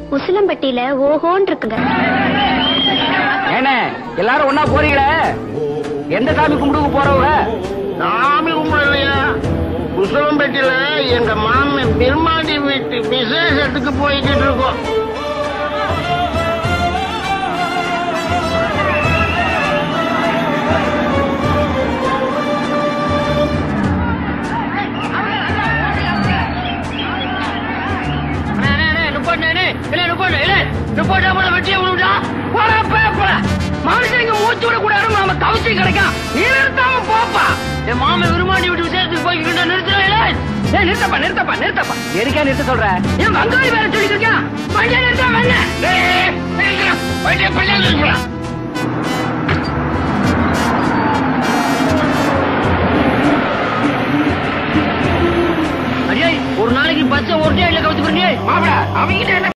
உசிலம்பட்டியில ஓஹோன்னு இருக்குங்க. ஏனே எல்லாரும் ஒன்னா போறீங்களே, எந்த சாமி கும்பிடுக்கு போறவங்க? சாமி கும்பிடலையா? உசிலம்பட்டியில எங்க மாமன் பெருமாடி வீட்டு விசேஷத்துக்கு போய்கிட்டு இருக்கோம். மனுஷங்க மூச்சு விட கூடாது, நாம கவசி கிடைக்கும். நீ நிறுத்தாம போப்பா. என் மாம விரும்பாண்டி விட்டு விசேஷத்துக்கு போய்கிட்டு நிறுத்தப்பா நிறுத்தப்பா நிறுத்தப்பா. எதுக்கே நிறுத்த சொல்ற? என் மங்காளி வேற சொல்லிட்டு இருக்கான். வண்டியை நிறுத்தாம என்ன?